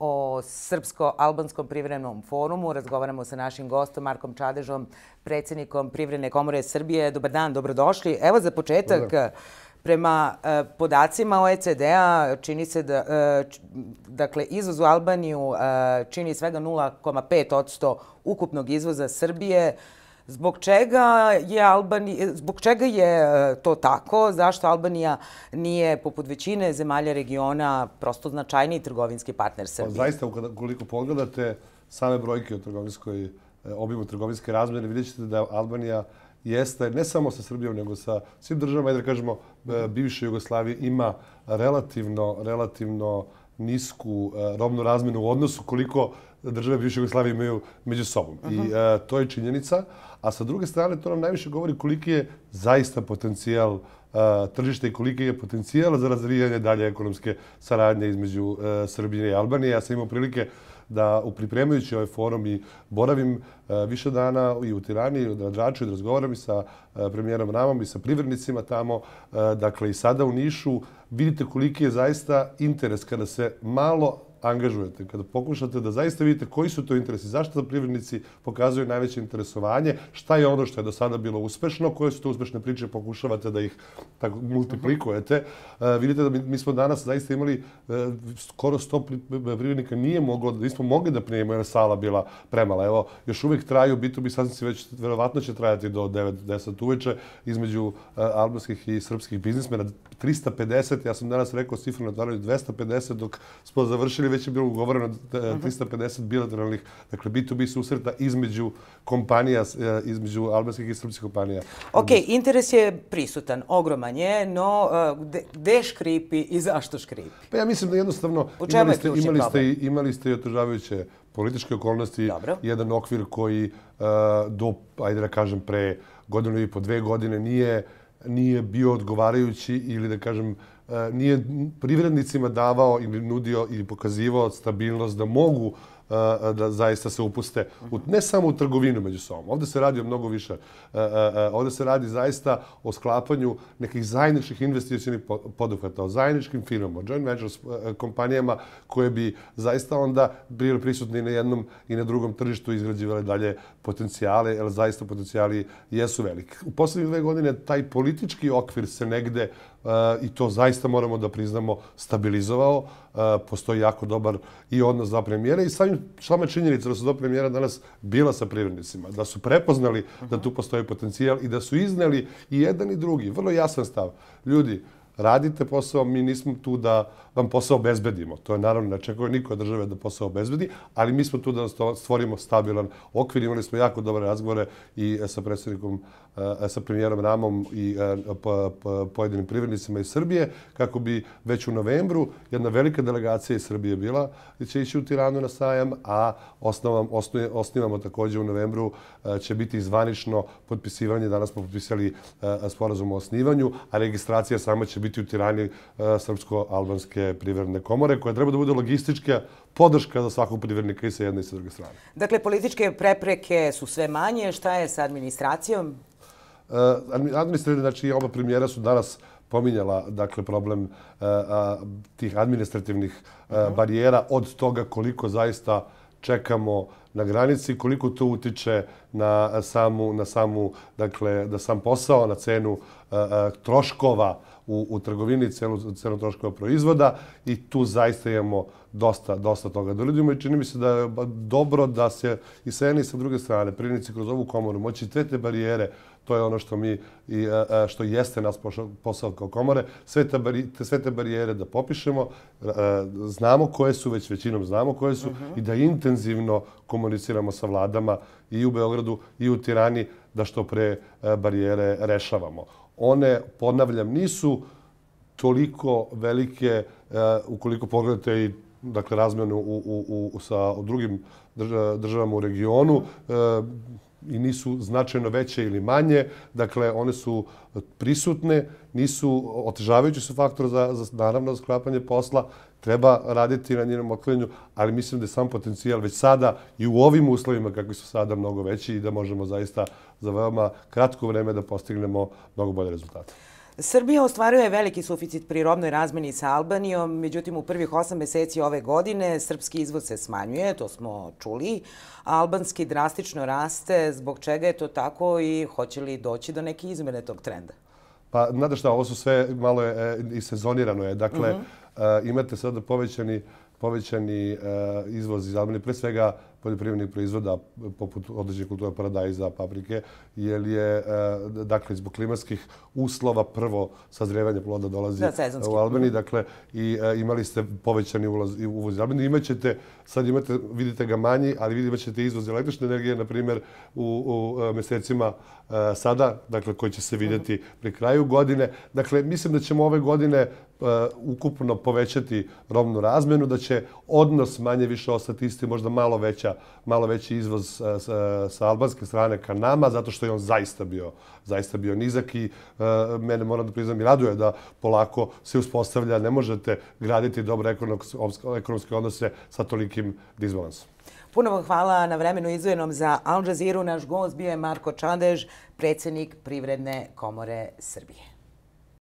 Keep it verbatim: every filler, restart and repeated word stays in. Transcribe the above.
o Srpsko-albanskom privrednom forumu. Razgovaramo sa našim gostom Markom Čadežom, predsjednikom Privredne komore Srbije. Dobar dan, dobrodošli. Evo za početak, prema podacima O E C D-a čini se da dakle, izvoz u Albaniju čini svega nula zarez pet posto ukupnog izvoza Srbije. Zbog čega je Albanija, zbog čega je to tako? Zašto Albanija nije, poput većine zemalja regiona, prosto značajniji trgovinski partner Srbije? Zaista, ukoliko pogledate same brojke o trgovinskoj, obimu trgovinske razmjene, vidjet ćete da Albanija jeste, ne samo sa Srbijom, nego sa svim državama, da kažemo, bivše Jugoslavije, ima relativno, relativno nisku robnu razmjenu u odnosu koliko države bivše Jugoslavije imaju među sobom. I to je činjenica. A sa druge strane, to nam najviše govori koliki je zaista potencijal tržišta i koliki je potencijal za razvijanje dalje ekonomske saradnje između Srbije i Albanije. Ja sam imao prilike da u pripremajući ovaj forum i boravim više dana i u Tirani, i na Draču, i da razgovaram i sa premijerom Ramom i sa privrednicima tamo, dakle i sada u Nišu, vidite koliki je zaista interes kada se malo angažujete, kada pokušate da zaista vidite koji su to interesi, zašto privrednici pokazuju najveće interesovanje, šta je ono što je do sada bilo uspešno, koje su to uspešne priče, pokušavate da ih tako multiplikujete. Vidite da mi smo danas zaista imali skoro sto privrednika, nije moglo, nismo mogli da primimo jer je sala bila premala. Evo, još uvijek traju, B two B sastanci već verovatno će trajati do devet do deset uveče između albanskih i srpskih biznismena. trista pedeset, ja sam danas rekao cifru na otvaranju dvesta pedeset, dok smo završili već je bilo ugovoreno trista pedeset bilateralnih, dakle B two B susreta između kompanija, između albanskih i srpskih kompanija. Ok, interes je prisutan, ogroman je, no gde škripi i zašto škripi? Pa ja mislim da jednostavno imali ste i otežavajuće političke okolnosti, jedan okvir koji do, ajde da kažem, pre godinu i po dve godine nije nije bio odgovarajući ili da kažem nije privrednicima davao ili nudio ili pokazivao stabilnost da mogu da zaista se upuste ne samo u trgovinu među sobom. Ovdje se radi o mnogo više. Ovdje se radi zaista o sklapanju nekih zajedničkih investicionih poduhvata, o zajedničkim firmama, o joint ventures kompanijama koje bi zaista onda bili prisutni i na jednom i na drugom tržištu i izgrađivali dalje potencijale, jer zaista potencijali jesu veliki. U posljednje dve godine taj politički okvir se negde, i to zaista moramo da priznamo, stabilizovao. Postoji jako dobar i odnos za premijera i samim člama činjenica da su do premijera danas bila sa privrednicima, da su prepoznali da tu postoji potencijal i da su izneli i jedan i drugi. Vrlo jasan stav. Ljudi, radite posao, mi nismo tu da vam posao obezbedimo. To je naravno, ne čekuje niko od države da posao obezbedi, ali mi smo tu da stvorimo stabilan okvir. Imali smo jako dobre razgovore i sa predsjednikom, sa premijerom Ramom i pojedinim privrednicima iz Srbije, kako bi već u novembru jedna velika delegacija iz Srbije bila i će ići u Tiranu na sajam, a osnivamo također u novembru će biti zvanično potpisivanje. Danas smo potpisali sporazum o osnivanju, a registracija sama će biti u Tirani Srpsko-albanske privredne komore, koja treba da bude logistička podrška za svakog privrednika i sa jedne i sa druge strane. Dakle, političke prepreke su sve manje. Šta je sa administracijom? Administrativne, znači oba premijera su danas pominjala dakle, problem tih administrativnih barijera, od toga koliko zaista čekamo na granici, koliko to utiče na samu, na samu, dakle, da sam posao, na cenu troškova u, u trgovini, cenu, cenu troškova proizvoda i tu zaista imamo dosta, dosta toga da uradimo i čini mi se da je dobro da se i sa jedne i sa druge strane privrednici kroz ovu komoru moći sve te barijere, to je ono što mi i što jeste nas posao kao komore, sve te, sve te barijere da popišemo, znamo koje su, već većinom znamo koje su i da intenzivno komuniciramo sa vladama i u Beogradu i u Tirani da što pre barijere rešavamo. One, ponavljam, nisu toliko velike ukoliko pogledate i dakle, razmjenu u, u, u, sa drugim državama u regionu i nisu značajno veće ili manje. Dakle, one su prisutne, nisu otežavajući su faktor za, za naravno sklapanje posla. Treba raditi na njenom otklanjanju, ali mislim da je sam potencijal već sada i u ovim uslovima kakvi su sada mnogo veći i da možemo zaista za veoma kratko vreme da postignemo mnogo bolje rezultate. Srbija ostvaruje veliki suficit pri robnoj razmeni sa Albanijom, međutim u prvih osam meseci ove godine srpski izvoz se smanjuje, to smo čuli, a albanski drastično raste. Zbog čega je to tako i hoće li doći do neke izmene tog trenda? Pa, znate šta, ovo su sve malo je, i sezonirano je. Dakle, imate sada povećani povećani izvoz iz Albanije, pre svega poljoprivrednih proizvoda poput određenih kultura paradajza, paprike, jer je, dakle, zbog klimatskih uslova prvo sazrevanje ploda dolazi u Albaniji. Dakle, i imali ste povećani uvoz iz Albanije. Imaćete, sad imate, vidite ga manji, ali imat ćete izvoz električne energije, na primjer, u mesecima sada, dakle, koji će se vidjeti pri kraju godine. Dakle, mislim da ćemo ove godine ukupno povećati robnu razmenu, da će odnos manje više ostati isti, možda malo veća, malo veći izvoz sa albanske strane ka nama, zato što je on zaista bio, zaista bio nizak i mene, moram da priznam, i raduje da polako se uspostavlja, ne možete graditi dobre ekonomske odnose sa tolikim disbalansom. Puno vam hvala na vremenu izdvojenom za Al Jazeera. Naš gost bio je Marko Čadež, predsjednik Privredne komore Srbije.